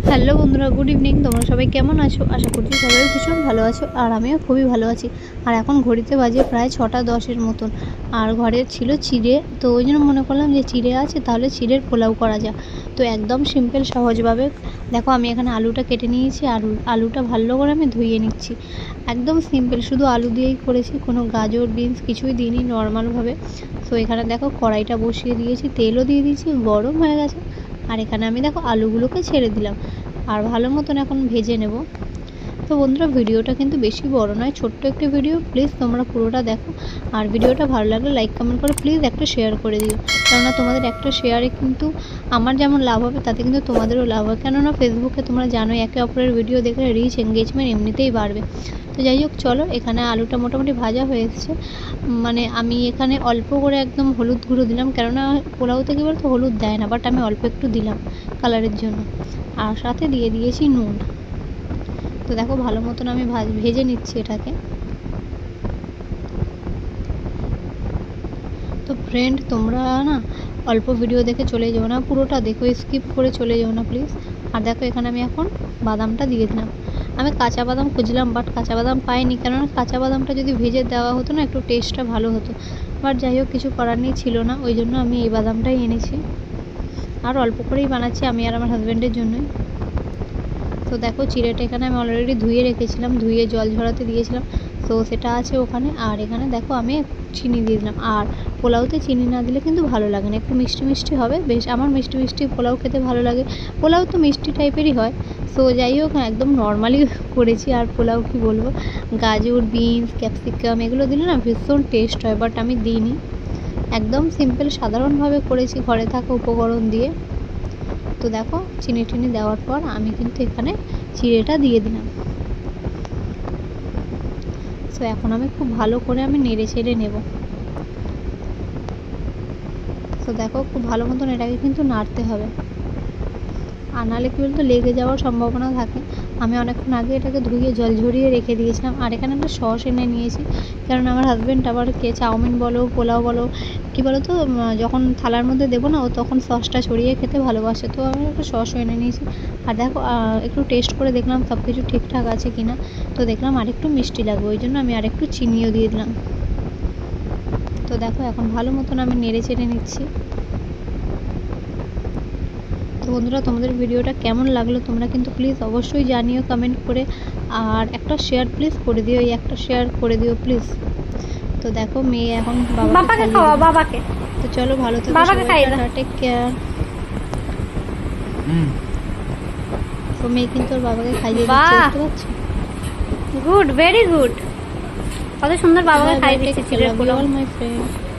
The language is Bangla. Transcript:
হ্যালো বন্ধুরা, গুড ইভিনিং। তোমরা সবাই কেমন আছো? আশা করছি সবাই ভীষণ ভালো আছো, আর আমিও খুবই ভালো আছি। আর এখন ঘড়িতে বাজে প্রায় 6টা 10-এর মতন। আর ঘরে ছিল চিড়ে, তো ওই জন্য মনে করলাম যে চিড়ে আছে, তাহলে চিড়ের পোলাও করা যায়। তো একদম সিম্পল সহজভাবে দেখো, আমি এখানে আলুটা কেটে নিয়েছি, আর আলুটা ভালো করে আমি ধুয়ে নিচ্ছি। একদম সিম্পল, শুধু আলু দিয়েই করেছি, কোনো গাজর বিনস কিছুই দিইনি, নর্মালভাবে। তো এখানে দেখো কড়াইটা বসিয়ে দিয়েছি, তেলও দিয়ে দিয়েছি, গরম হয়ে গেছে। আর এখানে আমি দেখো আলুগুলোকে ছেড়ে দিলাম, আর ভালো মতন এখন ভেজে নেব। তো বন্ধুরা, ভিডিওটা কিন্তু বেশি বড় নয়, ছোট্ট একটি ভিডিও, প্লিজ তোমরা পুরোটা দেখো। আর ভিডিওটা ভালো লাগলে লাইক কমেন্ট করে প্লিজ একটা শেয়ার করে দিও, কেননা তোমাদের একটা শেয়ারে কিন্তু আমার যেমন লাভ হবে, তাতে কিন্তু তোমাদেরও লাভ হবে। কেননা ফেসবুকে তোমরা জানো, একে অপরের ভিডিও দেখলে রিচ এঙ্গেজমেন্ট এমনিতেই বাড়বে। তো যাই হোক, চলো, এখানে আলুটা মোটামুটি ভাজা হয়ে এসেছে। মানে আমি এখানে অল্প করে একদম হলুদ গুঁড়ো দিলাম, কেননা পোলাওতে কি বলতো হলুদ দেয় না, বাট আমি অল্প একটু দিলাম কালারের জন্য। আর সাথে দিয়ে দিয়েছি নুন। তো দেখো ভালো মতন আমি ভেজে নিচ্ছি এটাকে। তো ফ্রেন্ড, তোমরা না অল্প ভিডিও দেখে চলে যাও না, পুরোটা দেখো, স্কিপ করে চলে যাও না প্লিজ। আর দেখো এখানে আমি এখন বাদামটা দিয়ে দিলাম। আমি কাঁচা বাদাম খুঁজলাম, বাট কাঁচা বাদাম পাইনি, কেননা কাঁচা বাদামটা যদি ভেজে দেওয়া হতো না, একটু টেস্টটা ভালো হতো। বাট যাই হোক, কিছু করার নেই, ছিল না, ওই জন্য আমি এই বাদামটাই এনেছি। আর অল্প করেই বানাচ্ছি আমি আর আমার হাজব্যান্ডের জন্যই। তো দেখো চিড়েটা এখানে আমি অলরেডি ধুয়ে রেখেছিলাম, ধুয়ে জল ঝরাতে দিয়েছিলাম, তো সেটা আছে ওখানে। আর এখানে দেখো আমি চিনি দিয়ে দিলাম। আর পোলাওতে চিনি না দিলে কিন্তু ভালো লাগে না, একটু মিষ্টি মিষ্টি হবে বেশ। আমার মিষ্টি মিষ্টি পোলাও খেতে ভালো লাগে, পোলাও তো মিষ্টি টাইপেরই হয়। তো যাই হোক, একদম নর্মালি করেছি। আর পোলাও কি বলবো, গাজর বিনস ক্যাপসিকাম এগুলো দিলে না ভীষণ টেস্ট হয়, বাট আমি দিইনি, একদম সিম্পল সাধারণভাবে করেছি ঘরে থাকা উপকরণ দিয়ে। তো দেখো চিনি টিনি দেওয়ার পর আমি কিন্তু এখানে চিড়েটা দিয়ে দিলাম। তো এখন আমি খুব ভালো করে আমি নেড়ে চেড়ে নেব। তো দেখো খুব ভালো মতন এটাকে কিন্তু নাড়তে হবে, আর নাহলে কী বলতো লেগে যাওয়ার সম্ভাবনা থাকে। আমি অনেকক্ষণ আগে এটাকে ধুয়ে জল ঝরিয়ে রেখে দিয়েছিলাম। আর এখানে একটা সস এনে নিয়েছি, কারণ আমার হাজব্যান্ড আবার চাউমিন বলো পোলাও বলো কী বলো তো, যখন থালার মধ্যে দেবো না, ও তখন সসটা ছড়িয়ে খেতে ভালোবাসে, তো আমি একটা সসও এনে নিয়েছি। আর দেখো একটু টেস্ট করে দেখলাম সব কিছু ঠিকঠাক আছে কি না, তো দেখলাম আরেকটু মিষ্টি লাগবে, ওই জন্য আমি আরেকটু চিনিও দিয়ে দিলাম। তো দেখো এখন ভালো মতন আমি নেড়ে চেড়ে নিচ্ছি। তো বন্ধুরা, তোমাদের ভিডিওটা কেমন লাগলো তোমরা কিন্তু প্লিজ অবশ্যই জানিও কমেন্ট করে। আর একটা শেয়ার প্লিজ করে দিও, এই একটা শেয়ার করে দিও প্লিজ। তো দেখো মেয়ে এখন বাবাকে খাওয়া, বাবাকে। তো চলো, ভালো থেকো সবাই, টেক কেয়ার। তো মেয়ে কিন্তু ওর বাবাকে খাইয়ে দিচ্ছে, দেখতে পাচ্ছ? গুড, ভেরি গুড, কত সুন্দর বাবাকে খাইয়ে দিচ্ছে চিড়ের পোলাও। My friend.